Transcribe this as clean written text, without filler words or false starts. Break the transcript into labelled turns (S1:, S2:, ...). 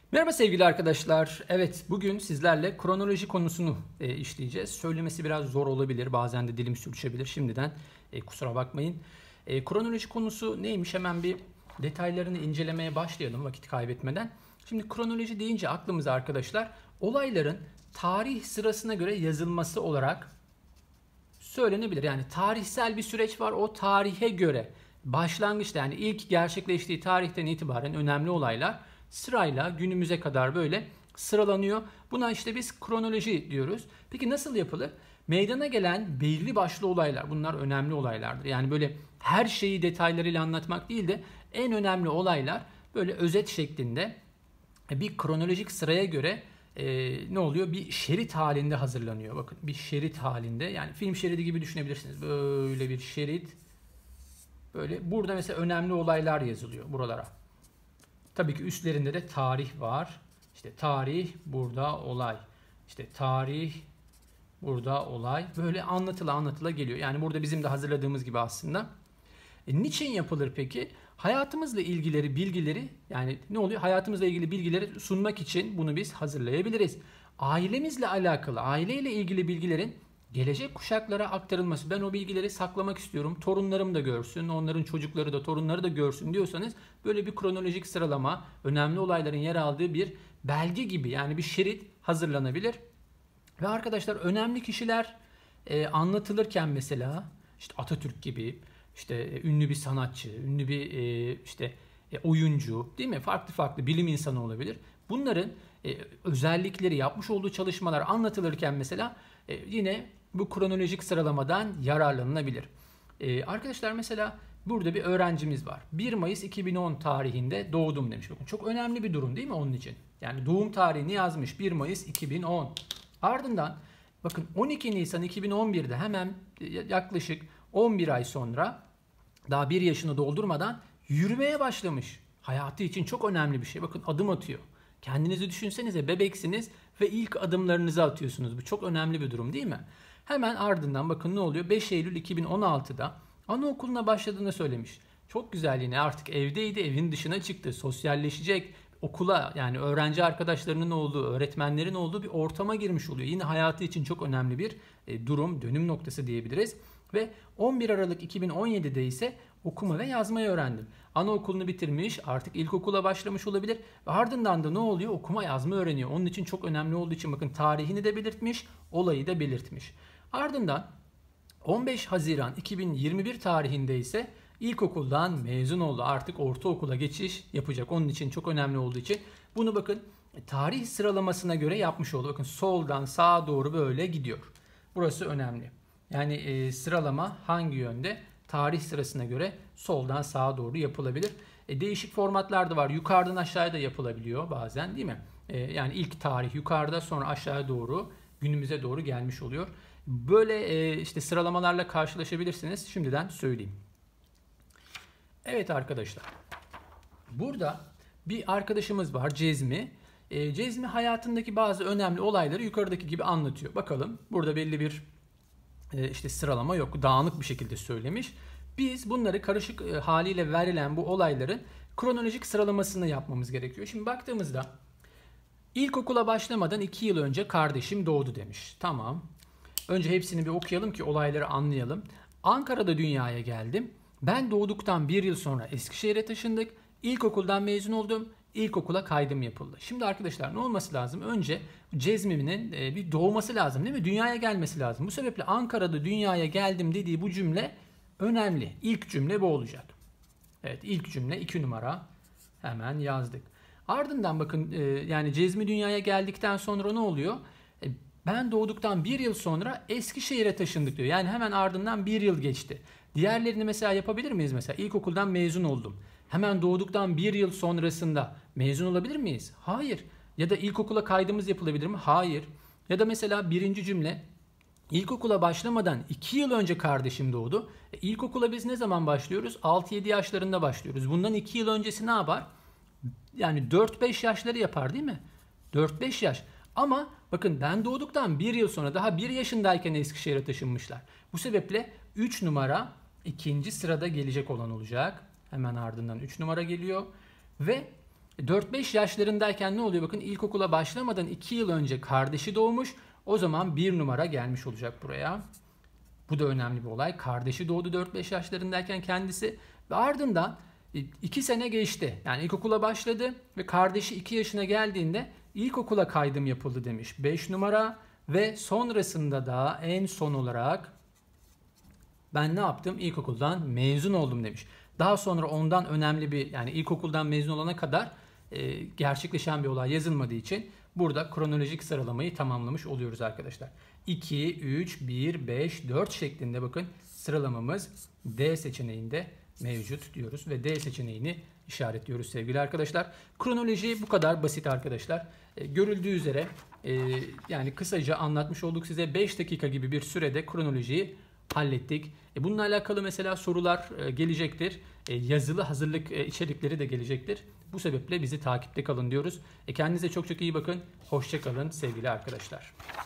S1: Merhaba sevgili arkadaşlar. Evet, bugün sizlerle kronoloji konusunu işleyeceğiz. Söylemesi biraz zor olabilir. Bazen de dilim sürçebilir. Şimdiden kusura bakmayın. Kronoloji konusu neymiş? Hemen bir detaylarını incelemeye başlayalım vakit kaybetmeden. Şimdi kronoloji deyince aklımıza arkadaşlar olayların tarih sırasına göre yazılması olarak söylenebilir. Yani tarihsel bir süreç var. O tarihe göre başlangıçta yani ilk gerçekleştiği tarihten itibaren önemli olaylar sırayla günümüze kadar böyle sıralanıyor. Buna işte biz kronoloji diyoruz. Peki nasıl yapılır? Meydana gelen belli başlı olaylar, bunlar önemli olaylardır. Yani böyle her şeyi detaylarıyla anlatmak değil de en önemli olaylar böyle özet şeklinde bir kronolojik sıraya göre ne oluyor? Bir şerit halinde hazırlanıyor. Bakın bir şerit halinde, yani film şeridi gibi düşünebilirsiniz. Böyle bir şerit. Böyle burada mesela önemli olaylar yazılıyor buralara. Tabii ki üstlerinde de tarih var. İşte tarih, burada olay. İşte tarih, burada olay. Böyle anlatıla geliyor. Yani burada bizim de hazırladığımız gibi aslında. Niçin yapılır peki? Hayatımızla ilgili bilgileri, yani ne oluyor? Hayatımızla ilgili bilgileri sunmak için bunu biz hazırlayabiliriz. Ailemizle alakalı, aileyle ilgili bilgilerin gelecek kuşaklara aktarılması. Ben o bilgileri saklamak istiyorum. Torunlarım da görsün, onların çocukları da, torunları da görsün diyorsanız böyle bir kronolojik sıralama, önemli olayların yer aldığı bir belge gibi, yani bir şerit hazırlanabilir. Ve arkadaşlar önemli kişiler anlatılırken mesela işte Atatürk gibi, işte ünlü bir sanatçı, ünlü bir işte oyuncu, değil mi? Farklı farklı bilim insanı olabilir. Bunların özellikleri, yapmış olduğu çalışmalar anlatılırken mesela yine bu kronolojik sıralamadan yararlanılabilir. Arkadaşlar mesela burada bir öğrencimiz var. 1 Mayıs 2010 tarihinde doğdum demiş. Bakın çok önemli bir durum değil mi onun için? Yani doğum tarihini yazmış, 1 Mayıs 2010. Ardından bakın 12 Nisan 2011'de hemen yaklaşık 11 ay sonra, daha 1 yaşını doldurmadan yürümeye başlamış. Hayatı için çok önemli bir şey. Bakın adım atıyor. Kendinizi düşünsenize, bebeksiniz ve ilk adımlarınızı atıyorsunuz. Bu çok önemli bir durum değil mi? Hemen ardından bakın ne oluyor? 5 Eylül 2016'da anaokuluna başladığını söylemiş. Çok güzel, yine artık evdeydi, evin dışına çıktı, sosyalleşecek, okula, yani öğrenci arkadaşlarının olduğu, öğretmenlerin olduğu bir ortama girmiş oluyor. Yine hayatı için çok önemli bir durum, dönüm noktası diyebiliriz. Ve 11 Aralık 2017'de ise okuma ve yazmayı öğrendim. Anaokulunu bitirmiş, artık ilkokula başlamış olabilir. Ve ardından da ne oluyor? Okuma yazma öğreniyor. Onun için çok önemli olduğu için bakın tarihini de belirtmiş, olayı da belirtmiş. Ardından 15 Haziran 2021 tarihinde ise ilkokuldan mezun oldu. Artık ortaokula geçiş yapacak. Onun için çok önemli olduğu için bunu bakın tarih sıralamasına göre yapmış oldu. Bakın soldan sağa doğru böyle gidiyor. Burası önemli. Yani sıralama hangi yönde? Tarih sırasına göre soldan sağa doğru yapılabilir. Değişik formatlar da var. Yukarıdan aşağıya da yapılabiliyor bazen, değil mi? Yani ilk tarih yukarıda, sonra aşağıya doğru, günümüze doğru gelmiş oluyor. Böyle işte sıralamalarla karşılaşabilirsiniz. Şimdiden söyleyeyim. Evet arkadaşlar. Burada bir arkadaşımız var, Cezmi. Cezmi hayatındaki bazı önemli olayları yukarıdaki gibi anlatıyor. Bakalım, burada belli bir işte sıralama yok. Dağınık bir şekilde söylemiş. Biz bunları karışık haliyle verilen bu olayların kronolojik sıralamasını yapmamız gerekiyor. Şimdi baktığımızda ilkokula başlamadan 2 yıl önce kardeşim doğdu demiş. Tamam. Önce hepsini bir okuyalım ki olayları anlayalım. Ankara'da dünyaya geldim. Ben doğduktan 1 yıl sonra Eskişehir'e taşındık. İlkokuldan mezun oldum. İlkokula kaydım yapıldı. Şimdi arkadaşlar ne olması lazım? Önce Cezmi'nin bir doğması lazım, değil mi? Dünyaya gelmesi lazım. Bu sebeple Ankara'da dünyaya geldim dediği bu cümle önemli. İlk cümle bu olacak. Evet, ilk cümle 2 numara. Hemen yazdık. Ardından bakın yani Cezmi dünyaya geldikten sonra ne oluyor? Ben doğduktan 1 yıl sonra Eskişehir'e taşındık diyor. Yani hemen ardından 1 yıl geçti. Diğerlerini mesela yapabilir miyiz? Mesela ilkokuldan mezun oldum. Hemen doğduktan 1 yıl sonrasında mezun olabilir miyiz? Hayır. Ya da ilkokula kaydımız yapılabilir mi? Hayır. Ya da mesela birinci cümle, İlkokula başlamadan 2 yıl önce kardeşim doğdu. İlkokula biz ne zaman başlıyoruz? 6-7 yaşlarında başlıyoruz. Bundan 2 yıl öncesi ne yapar? Yani 4-5 yaşları yapar, değil mi? 4-5 yaş. Ama bakın ben doğduktan 1 yıl sonra, daha 1 yaşındayken Eskişehir'e taşınmışlar. Bu sebeple 3 numara ikinci sırada gelecek olan olacak. Hemen ardından 3 numara geliyor. Ve 4-5 yaşlarındayken ne oluyor? Bakın ilkokula başlamadan 2 yıl önce kardeşi doğmuş. O zaman 1 numara gelmiş olacak buraya. Bu da önemli bir olay. Kardeşi doğdu 4-5 yaşlarındayken kendisi ve ardından 2 sene geçti. Yani ilkokula başladı ve kardeşi 2 yaşına geldiğinde ilkokula kaydım yapıldı demiş. 5 numara ve sonrasında da en son olarak ben ne yaptım? İlkokuldan mezun oldum demiş. Daha sonra ondan önemli bir, yani ilkokuldan mezun olana kadar gerçekleşen bir olay yazılmadığı için burada kronolojik sıralamayı tamamlamış oluyoruz arkadaşlar. 2, 3, 1, 5, 4 şeklinde bakın sıralamamız D seçeneğinde mevcut diyoruz ve D seçeneğini işaretliyoruz sevgili arkadaşlar. Kronoloji bu kadar basit arkadaşlar. Görüldüğü üzere yani kısaca anlatmış olduk size. 5 dakika gibi bir sürede kronolojiyi hallettik. Bununla alakalı mesela sorular gelecektir. Yazılı hazırlık içerikleri de gelecektir. Bu sebeple bizi takipte kalın diyoruz. Kendinize çok çok iyi bakın. Hoşça kalın sevgili arkadaşlar.